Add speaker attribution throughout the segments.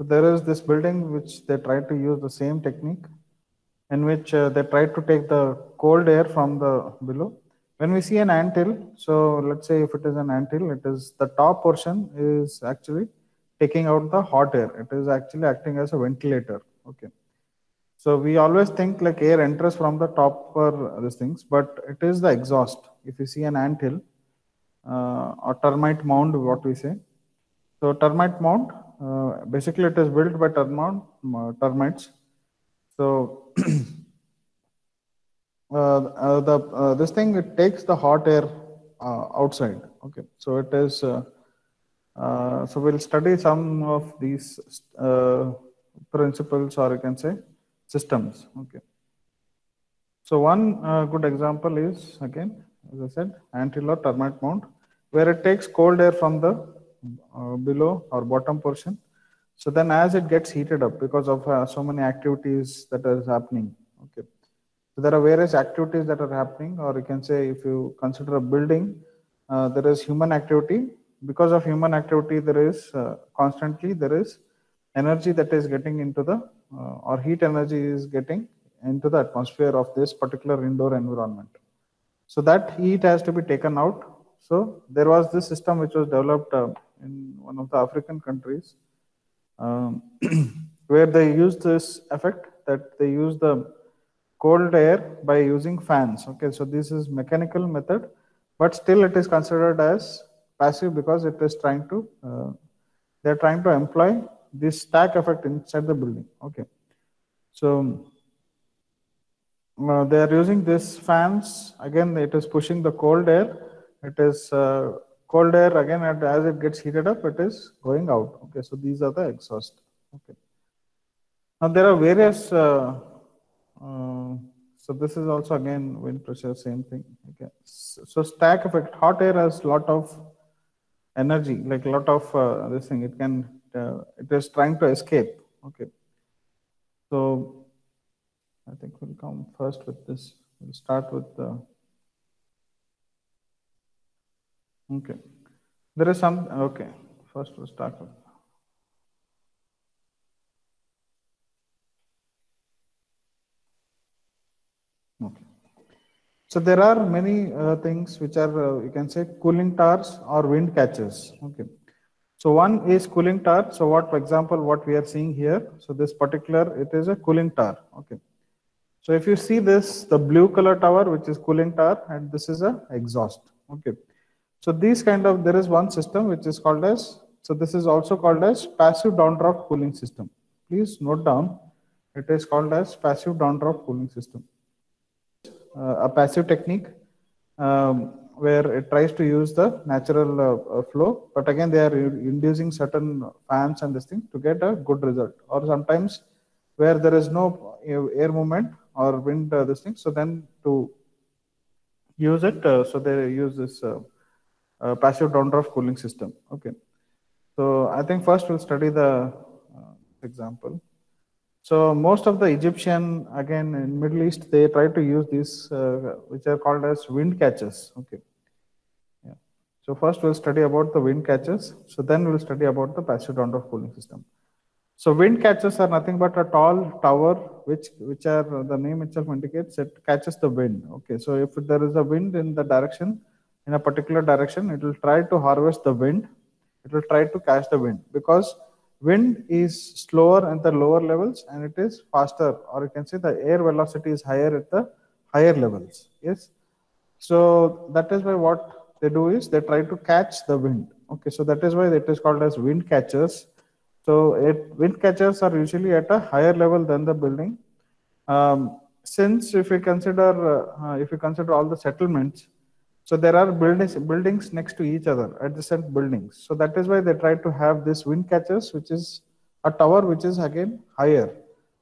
Speaker 1: So there is this building which they try to use the same technique, in which they try to take the cold air from the below. When we see an anthill, so let's say if it is an anthill, it is the top portion is actually taking out the hot air. It is actually acting as a ventilator. Okay. So we always think like air enters from the top for these things, but it is the exhaust. If you see an anthill or termite mound, what we say. So termite mound, basically it is built by termites. So this thing, it takes the hot air outside. Okay, so it is. So we'll study some of these principles, or you can say systems. Okay. So one good example is, again, as I said, anthill or termite mound, where it takes cold air from the below or bottom portion. So then as it gets heated up because of so many activities that is happening. Okay. So there are various activities that are happening, or you can say if you consider a building, there is human activity. Because of human activity, there is constantly there is energy that is getting into the or heat energy is getting into the atmosphere of this particular indoor environment. So that heat has to be taken out. So there was this system which was developed in one of the African countries, where they used this effect, that they use the cold air by using fans. Okay, so this is mechanical method, but still it is considered as passive because it is trying to they're trying to employ this stack effect inside the building. Okay, so they are using this fans. Again, it is pushing the cold air. It is cold air again, and as it gets heated up, it is going out. Okay, so these are the exhaust. Okay. Now there are various. So this is also again wind pressure, same thing. Okay. So stack effect. Hot air has lot of energy, like a lot of this thing. It can. It is trying to escape. Okay. So I think we'll come first with this. We'll start with the. Okay. There is some. Okay. First we'll start with. Okay. So there are many things which are you can say cooling towers or wind catchers. Okay. So one is cooling tower. So what, for example, what we are seeing here. So this particular, it is a cooling tower. Okay. So if you see this, the blue color tower, which is cooling tower, and this is a exhaust. Okay. So these kind of, there is one system which is called as, so this is also called as passive downdraft cooling system. Please note down, it is called as passive downdraft cooling system. A passive technique where it tries to use the natural flow, but again they are inducing certain fans and this thing to get a good result. Or sometimes where there is no air movement or wind this thing, so then to use it, so they use this passive downdraft cooling system. Okay, so I think first we'll study the example. So most of the Egyptian, again in Middle East, they try to use these, which are called as wind catchers. Okay. Yeah. So first we'll study about the wind catchers. So then we'll study about the passive downdraft cooling system. So wind catchers are nothing but a tall tower, which are the name itself indicates it catches the wind. Okay. So if there is a wind in the direction, in a particular direction, it will try to harvest the wind. It will try to catch the wind because wind is slower at the lower levels and it is faster, or you can say the air velocity is higher at the higher levels. Yes. So that is why what they do is they try to catch the wind. Okay. So that is why it is called as wind catchers. So wind catchers are usually at a higher level than the building. Since if you consider all the settlements, so there are buildings next to each other, adjacent buildings. So that is why they try to have this wind catchers, which is a tower which is again higher,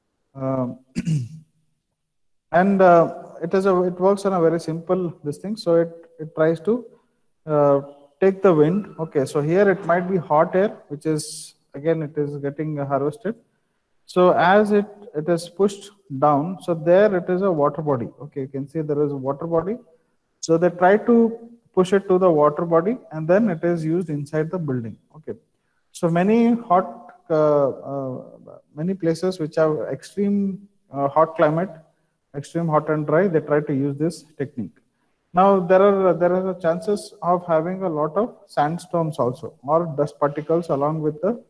Speaker 1: and it works on a very simple this thing. So it tries to take the wind. Okay, so here it might be hot air, which is again it is getting harvested. So as it is pushed down, so there it is a water body. Okay, you can see there is a water body. So they try to push it to the water body and then it is used inside the building. Okay. So many hot many places which have extreme hot climate, extreme hot and dry, they try to use this technique. Now there are chances of having a lot of sandstorms also, or dust particles along with the.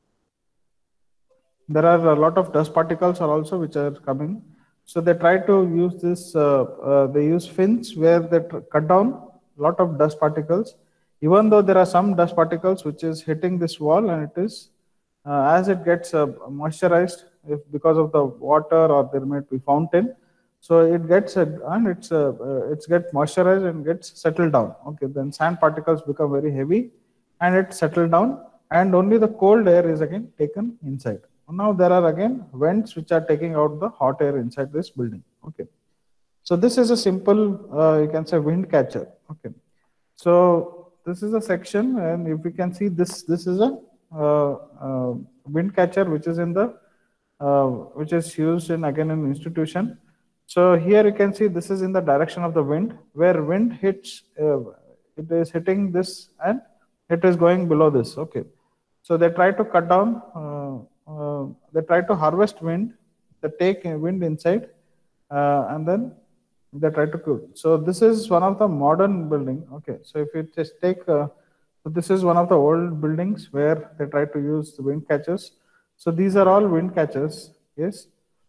Speaker 1: There are a lot of dust particles are also which are coming. So they try to use this. They use fins where they cut down a lot of dust particles. Even though there are some dust particles which is hitting this wall, and it is as it gets moisturized, if because of the water or there might be fountain, so it gets and it's get moisturized and gets settled down. Okay, then sand particles become very heavy, and it settled down, and only the cold air is again taken inside. Now there are again vents which are taking out the hot air inside this building. Okay, so this is a simple you can say wind catcher. Okay, so this is a section, and if you can see this is a wind catcher which is in the which is used in again an institution. So here you can see this is in the direction of the wind, where wind hits it is hitting this and it is going below this. Okay, so they try to cut down they try to harvest wind, they take wind inside and then they try to cool. So this is one of the modern building. Okay, so if you just take so this is one of the old buildings where they try to use the wind catchers. So these are all wind catchers. Yes,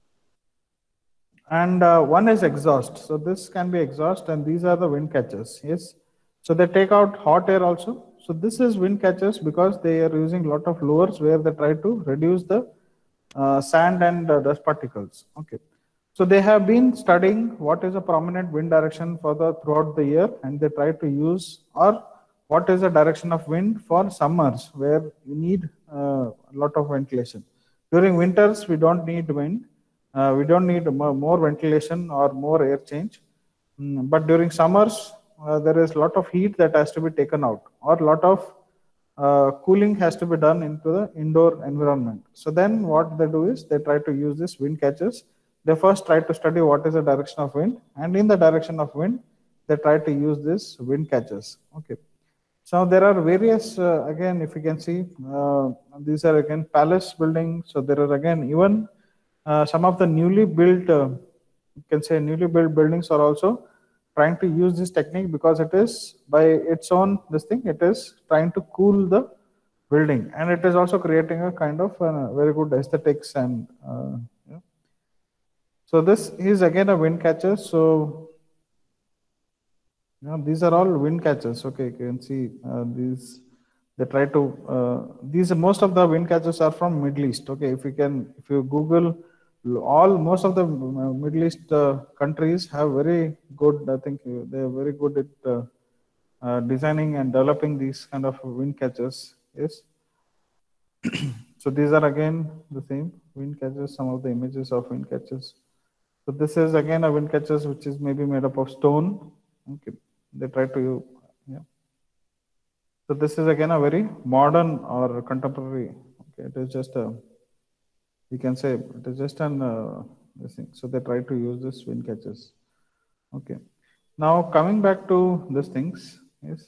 Speaker 1: and one is exhaust. So this can be exhaust, and these are the wind catchers. Yes, so they take out hot air also. So this is wind catchers because they are using a lot of lowers where they try to reduce the sand and dust particles. Okay, so they have been studying what is a prominent wind direction for the throughout the year, and they try to use, or what is the direction of wind for summers where you need a lot of ventilation. During winters we don't need wind, we don't need more ventilation or more air change. But during summers there is a lot of heat that has to be taken out, or a lot of cooling has to be done into the indoor environment. So then what they do is they try to use this wind catchers. They first try to study what is the direction of wind, and in the direction of wind they try to use this wind catchers. Okay, so there are various again, if you can see these are again palace buildings. So there are again even some of the newly built you can say newly built buildings are also trying to use this technique, because it is by its own this thing, it is trying to cool the building, and it is also creating a kind of very good aesthetics. And yeah. So this is again a wind catcher. So these are all wind catchers. Okay, you can see these they try to these most of the wind catchers are from Middle East. Okay, if you Google most of the Middle East countries have very good, I think they are very good at designing and developing these kind of wind catchers. Yes. So these are again the same wind catchers, some of the images of wind catchers. So this is again a wind catchers which is maybe made up of stone. Okay, they try to, yeah. So this is again a very modern or contemporary. Okay, it is just a, you can say it is just an this thing. So they try to use this wind catchers. Okay, now coming back to these things. Yes,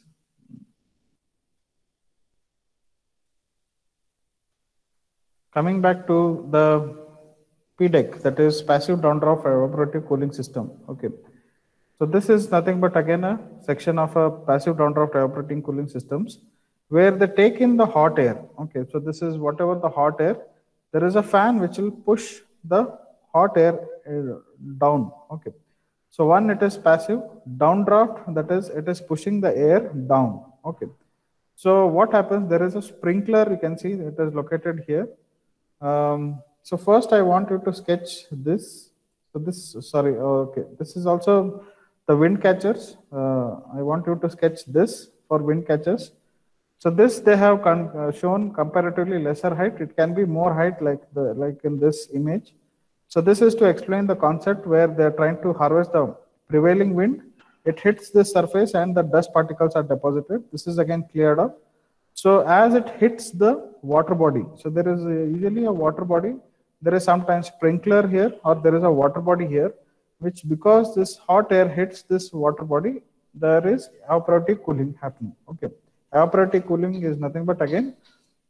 Speaker 1: coming back to the PDEC, that is passive downdraft evaporative cooling system. Okay, so this is nothing but again a section of a passive downdraft evaporating cooling systems where they take in the hot air. Okay, so this is whatever the hot air, there is a fan which will push the hot air down. Okay, so one, it is passive downdraft, that is it is pushing the air down. Okay, so what happens, there is a sprinkler, you can see it is located here. So first I want you to sketch this. So this, sorry, okay, this is also the wind catchers. I want you to sketch this for wind catchers. So this they have shown comparatively lesser height. It can be more height like in this image. So this is to explain the concept where they are trying to harvest the prevailing wind. It hits the surface and the dust particles are deposited. This is again cleared up. So as it hits the water body, so there is usually a water body. There is sometimes sprinkler here, or there is a water body here, which because this hot air hits this water body, there is evaporative cooling happening. Okay, evaporative cooling is nothing but again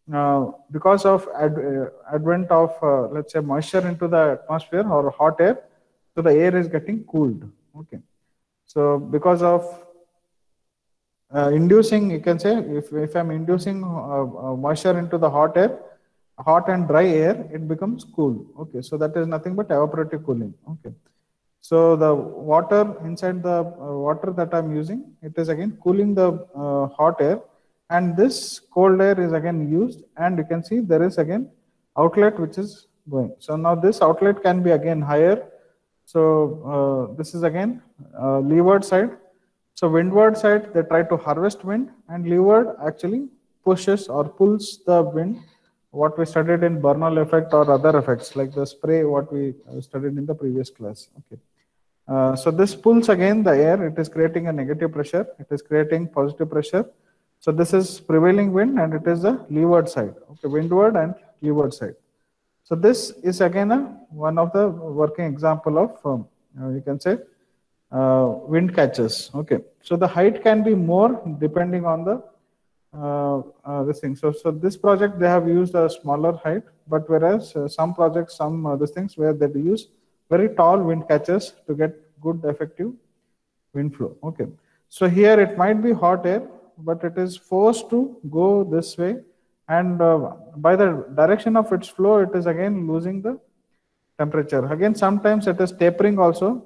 Speaker 1: because of advent of let's say moisture into the atmosphere or hot air, so the air is getting cooled. Okay, so because of inducing, you can say, if I'm inducing moisture into the hot air, hot and dry air, it becomes cool. Okay, so that is nothing but evaporative cooling. Okay, so the water inside the water that I'm using, it is again cooling the hot air, and this cold air is again used, and you can see there is again outlet which is going. So now this outlet can be again higher. So this is again leeward side. So windward side, they try to harvest wind, and leeward actually pushes or pulls the wind, what we studied in Bernoulli effect or other effects like the spray, what we studied in the previous class. Okay. So this pulls again the air, it is creating a negative pressure, it is creating positive pressure. So this is prevailing wind, and it is the leeward side, okay, windward and leeward side. So this is again one of the working example of, you can say, wind catches. Okay, so the height can be more depending on the this thing. So this project they have used a smaller height, but whereas some projects, some these things where they use very tall wind catches to get good effective wind flow. Okay, so here it might be hot air, but it is forced to go this way, and by the direction of its flow, it is again losing the temperature. Again, sometimes it is tapering also.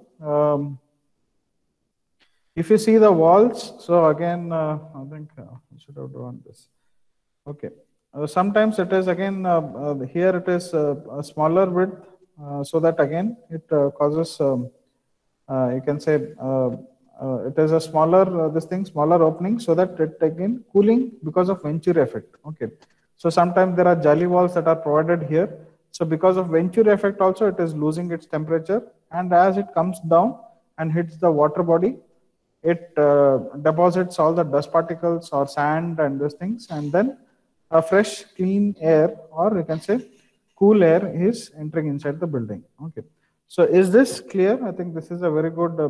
Speaker 1: If you see the walls, so again, I think I should have drawn this. Okay, sometimes it is again here it is a smaller width, so that again it causes you can say it is a smaller this thing, smaller opening, so that it again cooling because of Venturi effect. Okay, so sometimes there are jolly walls that are provided here. So because of Venturi effect also, it is losing its temperature, and as it comes down and hits the water body, it deposits all the dust particles or sand and these things, and then a fresh clean air, or you can say cool air, is entering inside the building. Okay, so is this clear? I think this is a very good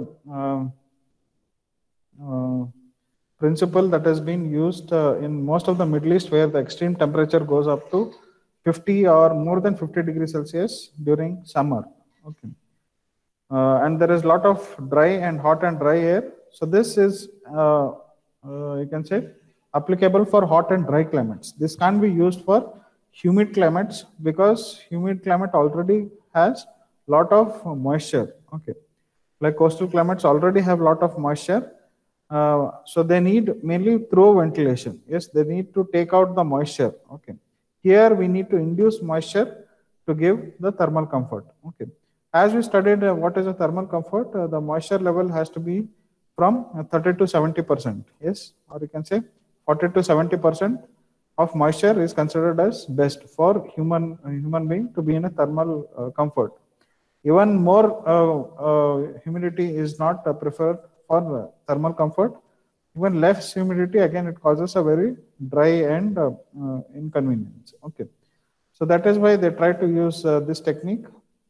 Speaker 1: principle that has been used in most of the Middle East, where the extreme temperature goes up to 50 or more than 50 degrees Celsius during summer. Okay, and there is a lot of dry and hot and dry air. So this is you can say applicable for hot and dry climates. This can't be used for humid climates, because humid climate already has lot of moisture. Okay, like coastal climates already have lot of moisture, so they need mainly through ventilation. Yes, they need to take out the moisture. Okay, here we need to induce moisture to give the thermal comfort. Okay, as we studied what is a thermal comfort, the moisture level has to be from 30 to 70%. Yes, or you can say 40 to 70% of moisture is considered as best for human being to be in a thermal comfort. Even more humidity is not preferred for thermal comfort. Even less humidity, again, it causes a very dry and inconvenience. Okay, so that is why they try to use this technique.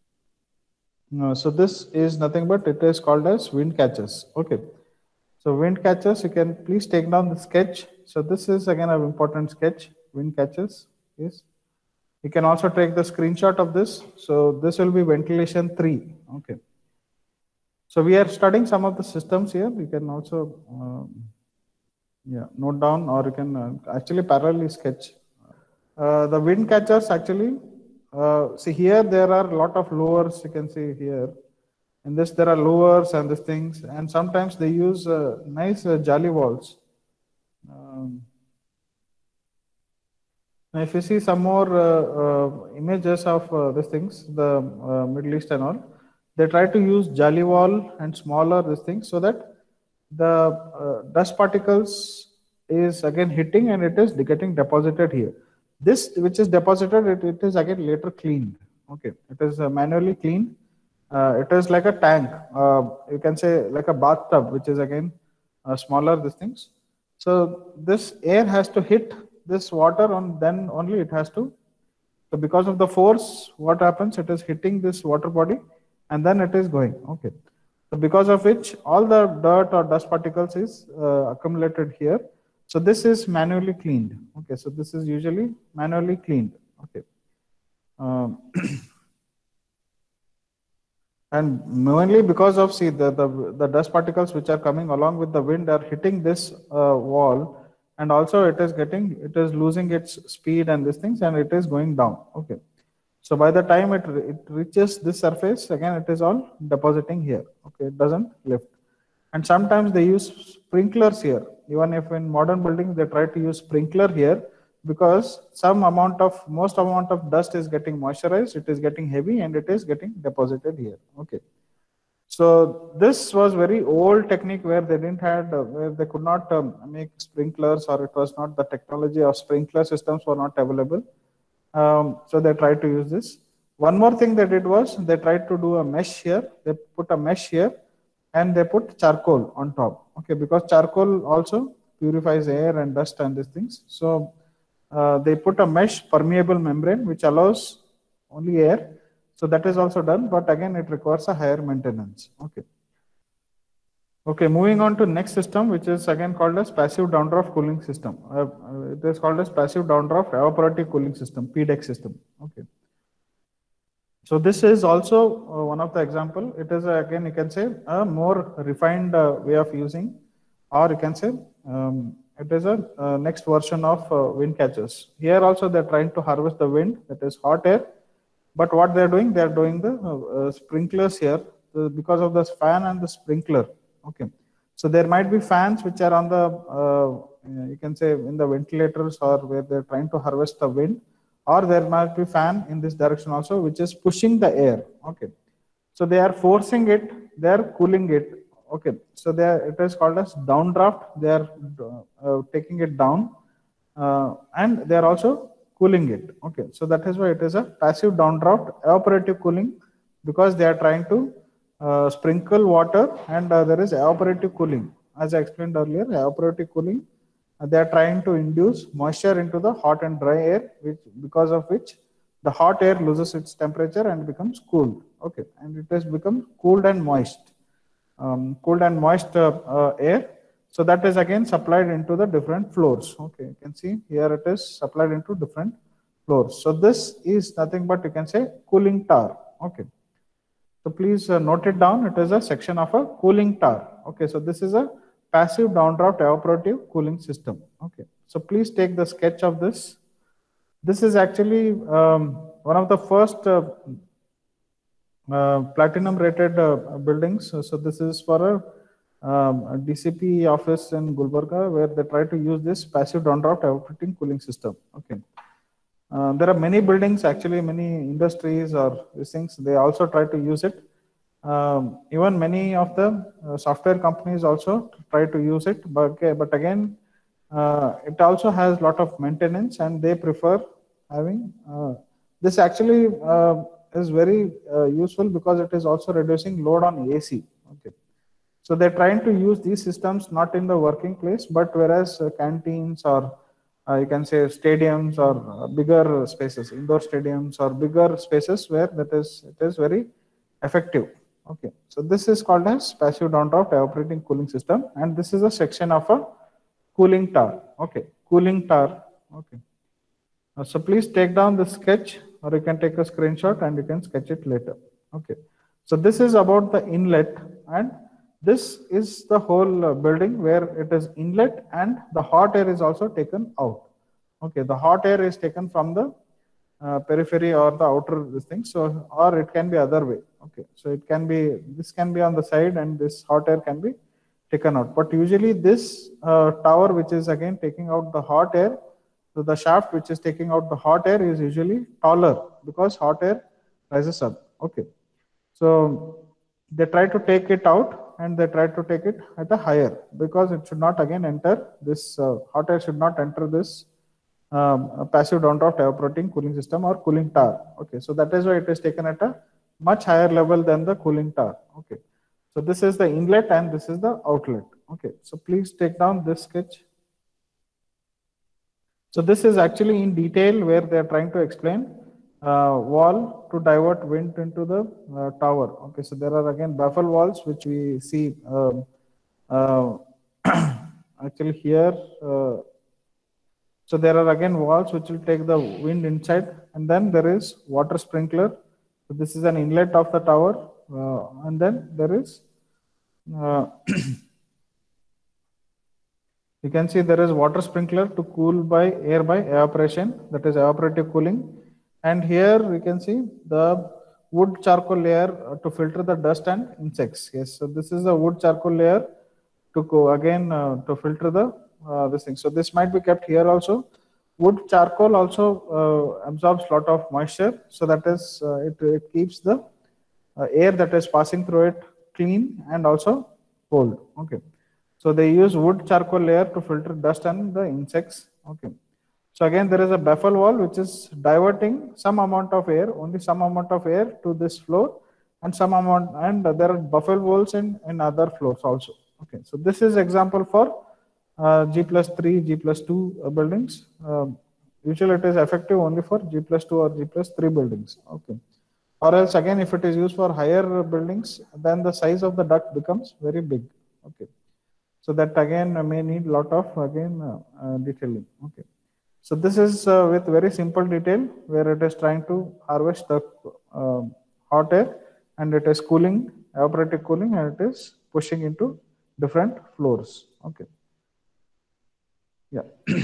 Speaker 1: So this is nothing but it is called as wind catches. Okay, so wind catches, you can please take down the sketch. So this is again an important sketch, wind catches. Yes, you can also take the screenshot of this. So this will be ventilation 3. Okay, so we are studying some of the systems here. You can also note down, or you can actually parallelly sketch. The wind catchers actually, see here there are a lot of lowers, you can see here. In this there are lowers and these things, and sometimes they use nice jolly walls. Now if you see some more images of these things, the Middle East and all, they try to use jolly wall and smaller these things, so that the dust particles is again hitting, and it is getting deposited here. This which is deposited, it is again later cleaned. Okay, it is manually cleaned. It is like a tank, you can say like a bathtub, which is again smaller these things. So this air has to hit this water, on then only it has to. So because of the force, what happens? It is hitting this water body, and then it is going. Okay, so because of which all the dirt or dust particles is accumulated here. So this is manually cleaned. Okay, so this is usually manually cleaned. Okay. And mainly because of, see, the dust particles which are coming along with the wind are hitting this wall, and also it is losing its speed and these things, and it is going down. Okay, so by the time it reaches this surface again, it is all depositing here. Okay, it doesn't lift. And sometimes they use sprinklers here. Even if in modern buildings they try to use sprinkler here, because most amount of dust is getting moisturized, it is getting heavy, and it is getting deposited here. Okay, so this was very old technique where they didn't had where they could not make sprinklers, or it was not, the technology of sprinkler systems were not available. So they tried to use this. One more thing they did was they tried to do a mesh here. They put a mesh here, and they put charcoal on top. Okay, because charcoal also purifies air and dust and these things. So they put a mesh permeable membrane which allows only air. So that is also done, but again it requires a higher maintenance. Okay. Okay, moving on to next system, which is again called as passive downdraft cooling system. It is called as passive downdraft evaporative cooling system, PDEC system. Okay. So this is also one of the example. It is again, you can say, a more refined way of using, or you can say it is a next version of wind catchers. Here also they're trying to harvest the wind, that is hot air. But what they're doing the sprinklers here because of this fan and the sprinkler. Okay, so there might be fans which are on the you can say in the ventilators, or where they're trying to harvest the wind, or there might be fan in this direction also which is pushing the air. Okay, so they are forcing it, they are cooling it. Okay, so it is called as downdraft. They are taking it down, and they are also cooling it. Okay, so that is why it is a passive downdraft evaporative cooling, because they are trying to sprinkle water, and there is evaporative cooling. As I explained earlier, evaporative cooling, they are trying to induce moisture into the hot and dry air, because of which the hot air loses its temperature and becomes cooled. Okay, and it has become cooled and moist, air. So that is again supplied into the different floors. Okay, you can see here it is supplied into different floors. So this is nothing but, you can say, cooling tower. Okay, so please note it down. It is a section of a cooling tower. Okay, so this is a passive downdraft evaporative cooling system. Okay, so please take the sketch of this. This is actually one of the first platinum rated buildings. So this is for a DCP office in Gulbarga, where they try to use this passive downdraft evaporating cooling system. Okay. There are many buildings, actually many industries or these things, they also try to use it. Even many of the software companies also try to use it, but again, it also has a lot of maintenance, and they prefer having this. Actually is very useful, because it is also reducing load on AC. Okay, so they're trying to use these systems not in the working place, but whereas canteens, or you can say stadiums, or bigger spaces, indoor stadiums or bigger spaces, where it is very effective. Okay, so this is called as passive downdraft evaporating cooling system, and this is a section of a cooling tower. Okay, cooling tower. Okay, so please take down the sketch, or you can take a screenshot and you can sketch it later. Okay, so this is about the inlet, and this is the whole building where it is inlet, and the hot air is also taken out. Okay, the hot air is taken from the periphery or the outer this thing. So, or it can be other way. Okay, so it can be, this can be on the side, and this hot air can be taken out. But usually this tower, which is again taking out the hot air, so the shaft which is taking out the hot air is usually taller, because hot air rises up. Okay, so they try to take it out, and they try to take it at a higher, because it should not again enter this hot air should not enter this passive downdraft evaporating cooling system or cooling tower. Okay, so that is why it is taken at a much higher level than the cooling tower. Okay, so this is the inlet, and this is the outlet. Okay, so please take down this sketch. So this is actually in detail where they are trying to explain wall to divert wind into the tower. Okay, so there are again baffle walls which we see actually here, so there are again walls which will take the wind inside, and then there is water sprinkler. So this is an inlet of the tower, and then there is uh, you can see there is water sprinkler to cool by air by evaporation, that is evaporative cooling. And here you can see the wood charcoal layer to filter the dust and insects. Yes, so this is a wood charcoal layer to go again to filter the this thing. So this might be kept here also. Wood charcoal also absorbs lot of moisture, so that is it keeps the air that is passing through it clean and also cold. Okay. So they use wood charcoal layer to filter dust and the insects. Okay. So again, there is a baffle wall which is diverting some amount of air, only some amount of air to this floor, and some amount, and there are baffle walls in other floors also. Okay. So this is example for G+3, G+2 buildings. Usually it is effective only for G+2 or G+3 buildings. Okay. Or else again, if it is used for higher buildings, then the size of the duct becomes very big. Okay. So that again may need lot of detailing. Okay. So this is with very simple detail where it is trying to harvest the hot air, and it is cooling, evaporative cooling, and it is pushing into different floors. Okay. Yeah.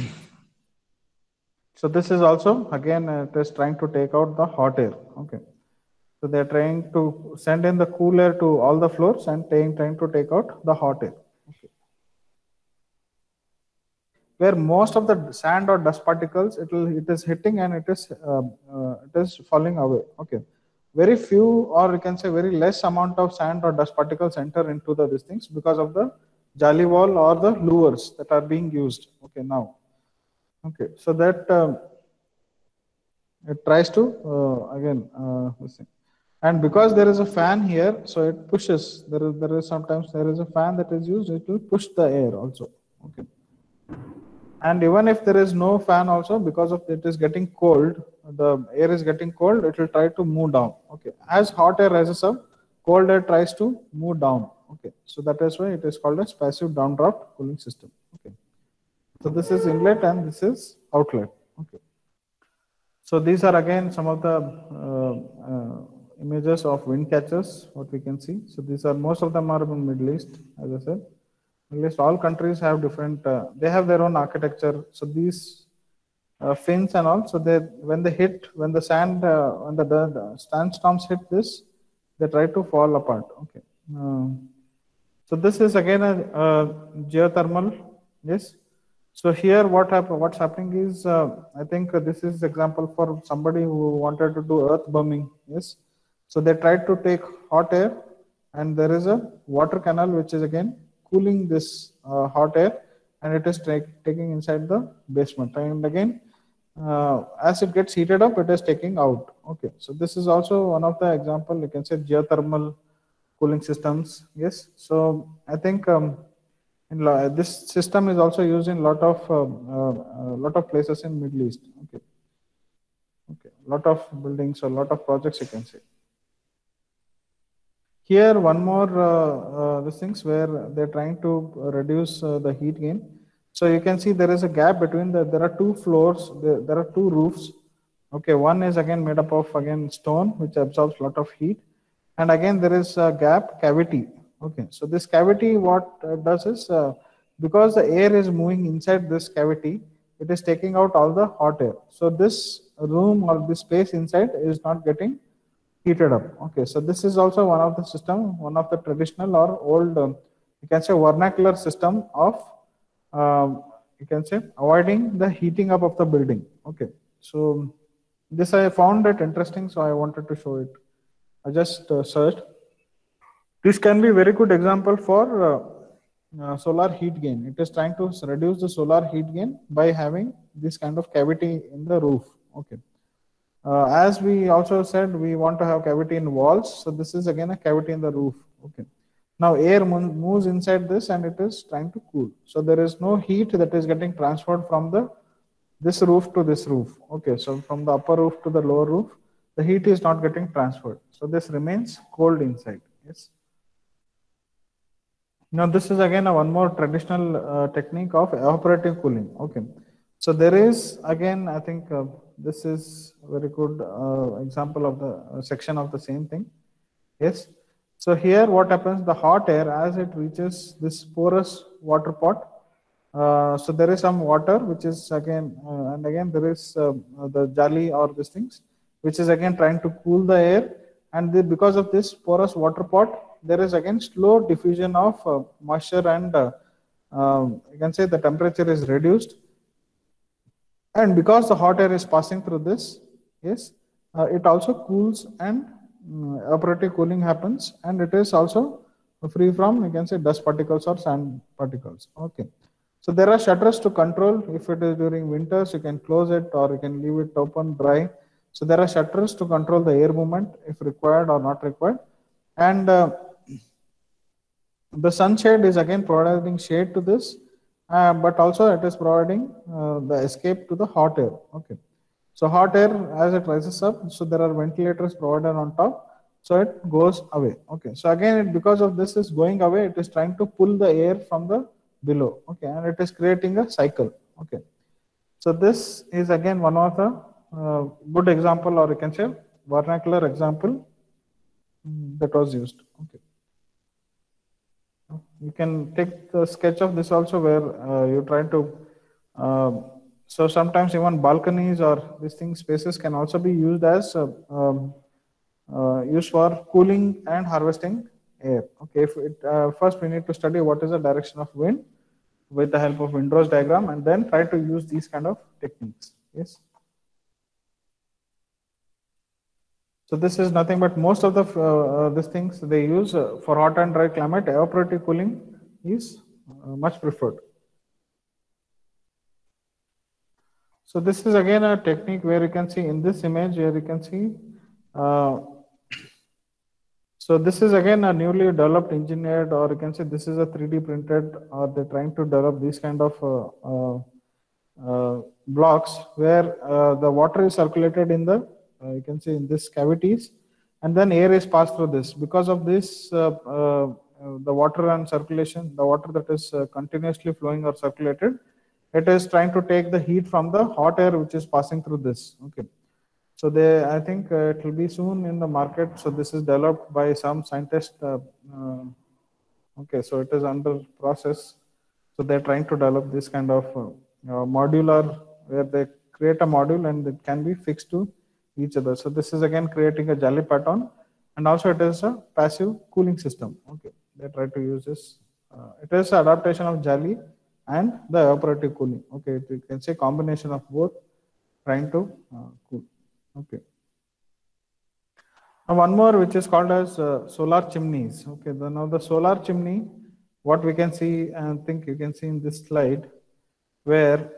Speaker 1: So this is also again it is trying to take out the hot air. Okay. So they are trying to send in the cool air to all the floors and trying to take out the hot air. Okay. Where most of the sand or dust particles it is hitting and it is falling away. Okay. Very few, or you can say very less amount of sand or dust particles enter into these things because of the jali wall or the louvers that are being used. Okay. Now. Okay. So that it tries to again this thing. And because there is a fan here, so it pushes. There is sometimes there is a fan that is used. It will push the air also. Okay. And even if there is no fan also, because of it is getting cold, the air is getting cold, it will try to move down. Okay. As hot air rises up, cold air tries to move down. Okay. So that is why it is called as passive downdraft cooling system. Okay. So this is inlet and this is outlet. Okay. So these are again some of the images of wind catchers, what we can see. So these are, most of them are in Middle East, as I said. Middle East, all countries have different, they have their own architecture. So these fins and all, so they, when the sand, when the sandstorms hit this, they try to fall apart. Okay. So this is again a geothermal, yes. So here what's happening is, I think this is example for somebody who wanted to do earth bumming, yes. So they tried to take hot air, and there is a water canal which is again cooling this hot air, and it is taking inside the basement, and again as it gets heated up, it is taking out. Okay, so this is also one of the example, you can say geothermal cooling systems, yes. So I think this system is also used in lot of places in Middle East. Okay, okay, lot of buildings or lot of projects, you can say. Here one more these things where they're trying to reduce the heat gain. So you can see there is a gap between there are two floors, there are two roofs. Okay, one is again made up of again stone which absorbs a lot of heat, and again there is a gap cavity. Okay, so this cavity what does is because the air is moving inside this cavity, it is taking out all the hot air. So this room or this space inside is not getting heated up. Okay, so this is also one of the system, one of the traditional or old, you can say vernacular system of, you can say avoiding the heating up of the building. Okay, so this I found it interesting, so I wanted to show it. I just searched. This can be very good example for solar heat gain. It is trying to reduce the solar heat gain by having this kind of cavity in the roof. Okay. As we also said, we want to have cavity in walls. So this is again a cavity in the roof. Okay. Now air moves inside this and it is trying to cool. So there is no heat that is getting transferred from this roof to this roof. Okay. So from the upper roof to the lower roof, the heat is not getting transferred. So this remains cold inside. Yes. Now this is again a one more traditional technique of evaporative cooling. Okay, so there is again, I think this is very good example of the section of the same thing. Yes. So here what happens, the hot air as it reaches this porous water pot. So there is some water which is again and again there is the jali or these things which is again trying to cool the air, and because of this porous water pot there is again slow diffusion of moisture, and you can say the temperature is reduced, and because the hot air is passing through this, yes, it also cools, and evaporative cooling happens, and it is also free from, you can say, dust particles or sand particles. Okay, so there are shutters to control. If it is during winters, you can close it or you can leave it open dry. So there are shutters to control the air movement if required or not required, and the sunshade is again providing shade to this, but also it is providing the escape to the hot air. Okay, so hot air as it rises up, so there are ventilators provided on top, so it goes away. Okay, so again because of this is going away, it is trying to pull the air from the below. Okay, and it is creating a cycle. Okay, so this is again one of the good example, or you can say vernacular example that was used. Okay. You can take the sketch of this also where you try to so sometimes even balconies or these things spaces can also be used as used for cooling and harvesting air. Okay, if it, first we need to study what is the direction of wind with the help of Windrose diagram, and then try to use these kind of techniques. Yes. So this is nothing but most of the these things they use for hot and dry climate. Evaporative cooling is much preferred. So this is again a technique where you can see in this image where you can see. So this is again a newly developed, engineered, or you can say this is a 3D printed, or they're trying to develop these kind of blocks where the water is circulated in the you can say in this cavities, and then air is passed through this. Because of this the water and circulation, the water that is continuously flowing or circulated, it is trying to take the heat from the hot air which is passing through this. Okay, so they, I think it will be soon in the market. So this is developed by some scientist. Okay, so it is under process. So they're trying to develop this kind of modular, where they create a module and it can be fixed to each other. So this is again creating a jali pattern, and also it is a passive cooling system. Okay, they try to use this. It is an adaptation of jali and the evaporative cooling. Okay, you can say combination of both trying to cool. Okay. Now one more which is called as solar chimneys. Okay, now the solar chimney, what we can see, and think you can see in this slide, where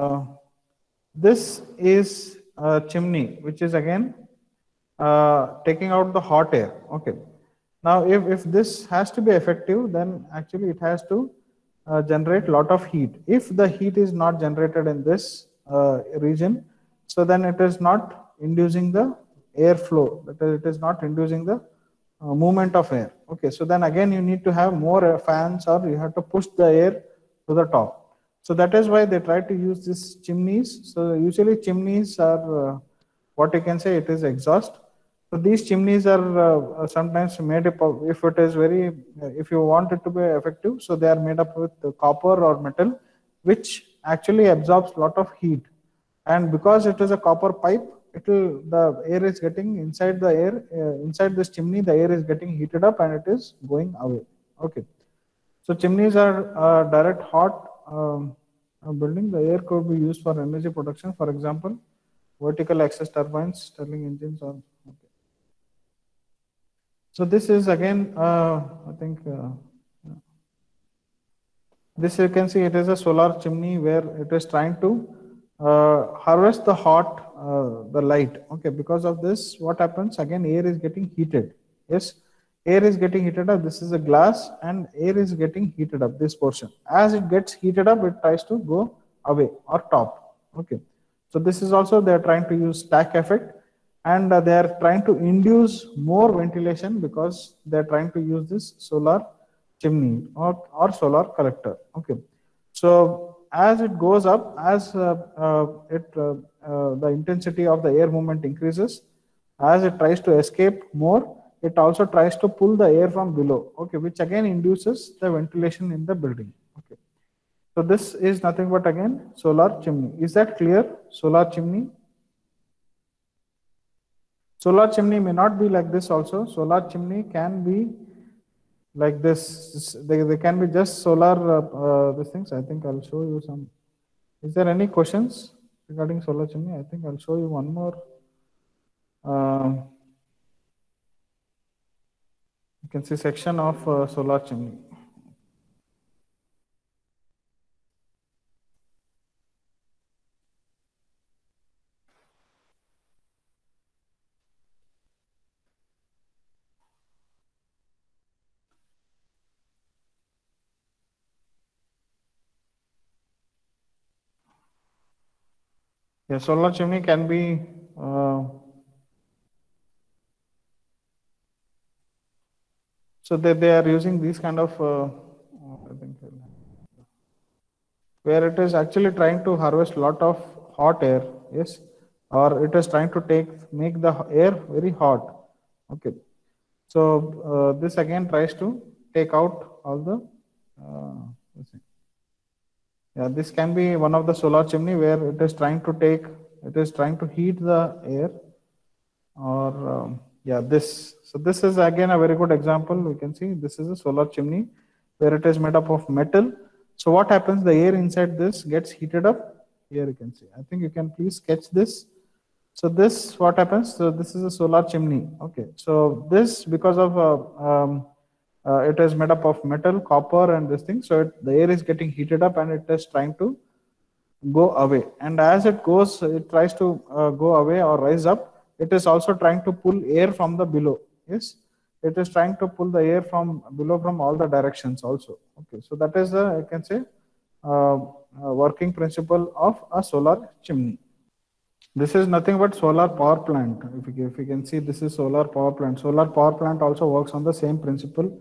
Speaker 1: this is a chimney which is again taking out the hot air. Okay, now if this has to be effective, then actually it has to generate lot of heat. If the heat is not generated in this region, so then it is not inducing the airflow, that is, it is not inducing the movement of air. Okay, so then again you need to have more fans, or you have to push the air to the top. So that is why they try to use these chimneys. So usually chimneys are what you can say, it is exhaust. So these chimneys are sometimes made up of, if it is very, if you want it to be effective, so they are made up with copper or metal, which actually absorbs a lot of heat. And because it is a copper pipe, it will, the air is getting inside the air, inside this chimney, the air is getting heated up and it is going away. Okay. So chimneys are direct hot building. The air could be used for energy production, for example, vertical axis turbines, Stirling engines, or okay. So this is again, I think, this you can see it is a solar chimney where it is trying to harvest the hot, the light. Okay, because of this, what happens? Again, air is getting heated. Yes, air is getting heated up. This is a glass, and air is getting heated up. This portion, as it gets heated up, it tries to go away or top. Okay, so this is also they are trying to use stack effect, and they are trying to induce more ventilation because they are trying to use this solar chimney or solar collector. Okay. So as it goes up, as the intensity of the air movement increases, as it tries to escape more, it also tries to pull the air from below. Okay, which again induces the ventilation in the building. Okay. So this is nothing but again solar chimney. Is that clear? Solar chimney. Solar chimney may not be like this also. Solar chimney can be like this. They can be just solar these things. I think I'll show you some. Is there any questions regarding solar chimney? I think I'll show you one more. You can see section of solar chimney. Yeah, solar chimney can be so they are using these kind of I think where it is actually trying to harvest lot of hot air, yes, or it is trying to make the air very hot. Okay, so this again tries to take out all the yeah, this can be one of the solar chimney where it is trying to heat the air, or yeah, this. So this is again a very good example. We can see this is a solar chimney where it is made up of metal. So what happens? The air inside this gets heated up. Here you can see. I think you can please sketch this. So this what happens? So this is a solar chimney. Okay. So this because of it is made up of metal, copper, and this thing. So the air is getting heated up, and it is trying to go away. And as it goes, it tries to go away or rise up. It is also trying to pull air from the below. Yes, it is trying to pull the air from below from all the directions also. Okay, so that is the I can say working principle of a solar chimney. This is nothing but solar power plant. If you can see, this is solar power plant. Solar power plant also works on the same principle,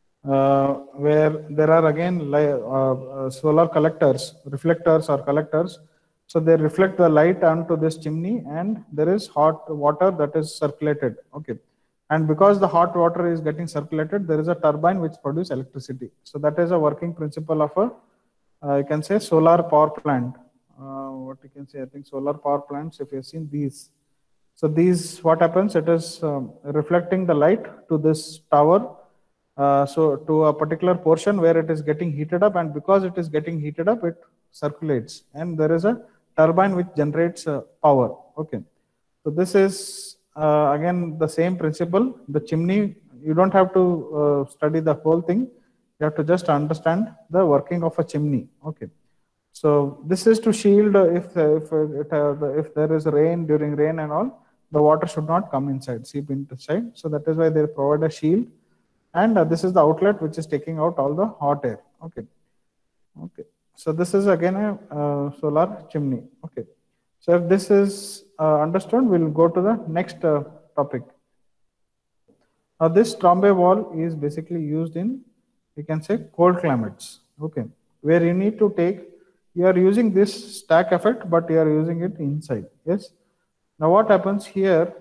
Speaker 1: where there are again solar collectors, reflectors or collectors. So they reflect the light onto this chimney, and there is hot water that is circulated. Okay, and because the hot water is getting circulated, there is a turbine which produces electricity. So that is a working principle of a you can say solar power plant. What you can say, I think solar power plants. If you've seen these, so these what happens? It is reflecting the light to this tower. So to a particular portion where it is getting heated up, and because it is getting heated up, it circulates, and there is a turbine which generates power. Okay, so this is again the same principle. The chimney, you don't have to study the whole thing. You have to just understand the working of a chimney. Okay, so this is to shield if there is rain, during rain and all, the water should not come inside, seep inside. So that is why they provide a shield, and this is the outlet which is taking out all the hot air. Okay, okay. So this is again a solar chimney. Okay. So if this is understood, we'll go to the next topic. Now this Trombe wall is basically used in, you can say, cold climates. Okay, where you need to you are using this stack effect, but you are using it inside. Yes. Now what happens here?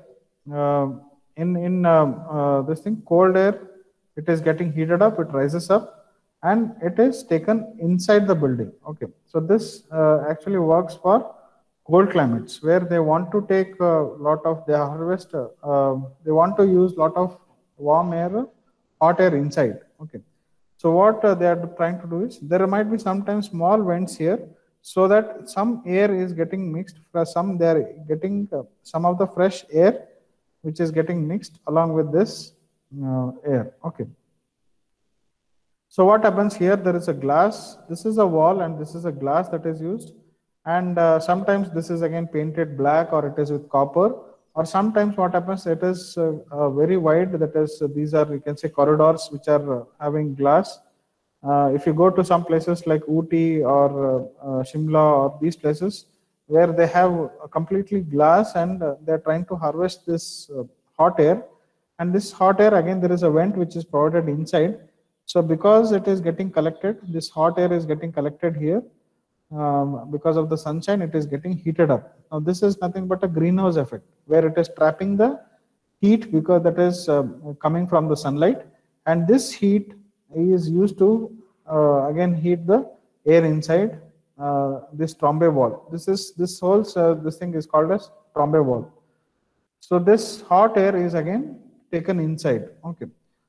Speaker 1: In this thing, cold air, it is getting heated up, it rises up, and it is taken inside the building. Okay, so this actually works for cold climates where they want to take a lot of, they harvest, they want to use lot of warm air, hot air inside. Okay, so what they are trying to do is, there might be sometimes small vents here, so that some air is getting mixed. Some they are getting some of the fresh air which is getting mixed along with this air. Okay. So what happens here? There is a glass. This is a wall, and this is a glass that is used. And sometimes this is again painted black, or it is with copper. Or sometimes what happens? It is very wide. That is, these are, you can say, corridors which are having glass. If you go to some places like Ooty or Shimla or these places where they have a completely glass, and they're trying to harvest this hot air. And this hot air, again, there is a vent which is provided inside. So because it is getting collected, this hot air is getting collected here. Because of the sunshine, it is getting heated up. Now this is nothing but a greenhouse effect, where it is trapping the heat because that is coming from the sunlight, and this heat is used to again heat the air inside this Trombe wall. This whole this thing is called as Trombe wall. So this hot air is again taken inside. Okay.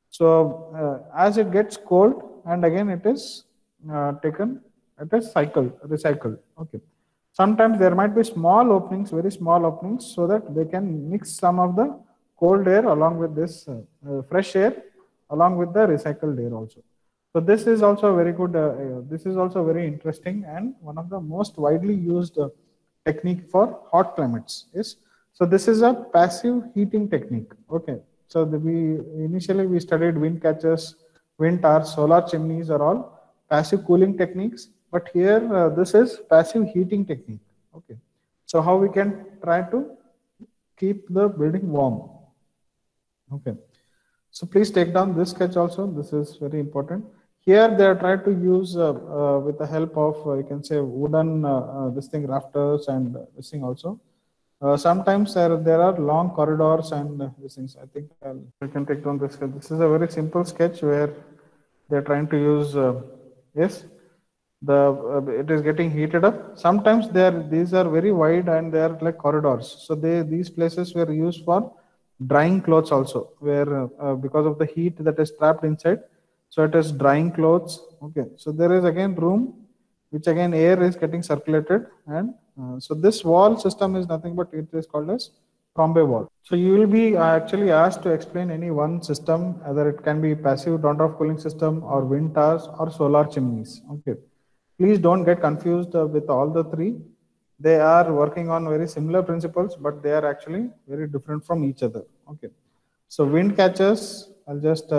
Speaker 1: So as it gets cold, and again it is taken, it is recycled. Okay. Sometimes there might be small openings, very small openings, so that they can mix some of the cold air along with this fresh air, along with the recycled air also. So this is also very good. This is also very interesting, and one of the most widely used technique for hot climates is. So this is a passive heating technique. Okay. So we initially we studied wind catchers, wind towers, solar chimneys are all passive cooling techniques. But here this is passive heating technique. Okay. So how we can try to keep the building warm. Okay. So please take down this sketch also. This is very important. Here they are trying to use with the help of you can say wooden this thing rafters and this thing also. Sometimes there are long corridors and these things. I think I can take down this sketch. This is a very simple sketch where they are trying to use yes, the it is getting heated up. Sometimes these are very wide and they are like corridors. So these places were used for drying clothes also, where because of the heat that is trapped inside, so it is drying clothes. Okay, so there is again room which again air is getting circulated, and so this wall system is nothing but it is called as Trombe wall. So you will be actually asked to explain any one system, either it can be passive downdraft cooling system or wind towers or solar chimneys. Okay, please don't get confused with all the three. They are working on very similar principles, but they are actually very different from each other. Okay, so wind catchers, I'll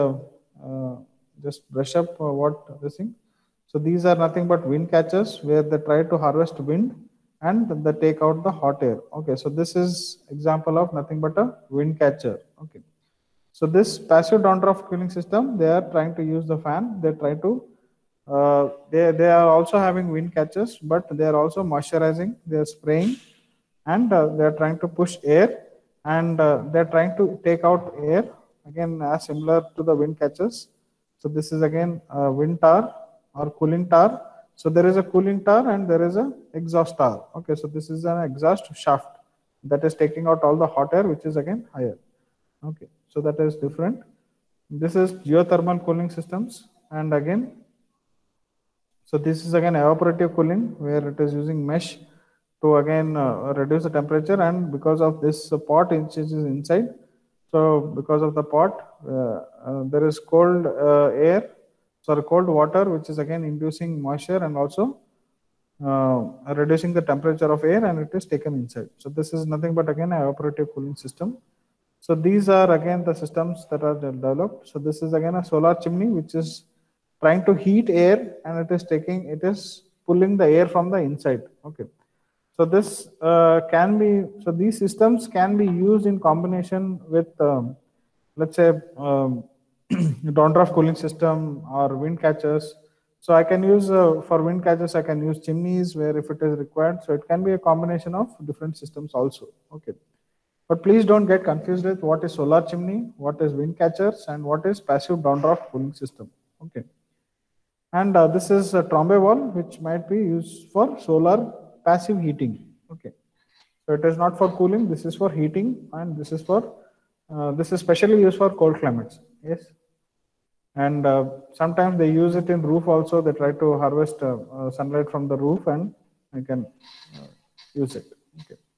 Speaker 1: just brush up what this thing. So these are nothing but wind catchers where they try to harvest wind and they take out the hot air. Okay, so this is example of nothing but a wind catcher. Okay, so this passive downdraft cooling system, they are trying to use the fan. They try to they are also having wind catchers, but they are also moisturizing. They are spraying, and they are trying to push air, and they are trying to take out air again, as similar to the wind catchers. So this is again a wind tower or cooling tower. So there is a cooling tower and there is a exhaust tower. Okay, so this is an exhaust shaft that is taking out all the hot air, which is again higher. Okay, so that is different. This is geothermal cooling systems, and again, so this is again evaporative cooling where it is using mesh to again reduce the temperature, and because of this pot which is inside, so because of the pot there is cold air, sorry, cold water, which is again inducing moisture and also reducing the temperature of air, and it is taken inside. So this is nothing but again evaporative cooling system. So these are again the systems that are developed. So this is again a solar chimney which is trying to heat air, and it is pulling the air from the inside. Okay, so this can be, so these systems can be used in combination with let's say downdraft cooling system or wind catchers. So I can use for wind catchers I can use chimneys where if it is required. So it can be a combination of different systems also. Okay, but please don't get confused with what is solar chimney, what is wind catchers, and what is passive downdraft cooling system. Okay, and this is a Trombe wall which might be used for solar passive heating. Okay, so it is not for cooling, this is for heating, and this is for this is specially used for cold climates. Yes, and sometimes they use it in roof also. They try to harvest sunlight from the roof, and I can use it. Okay.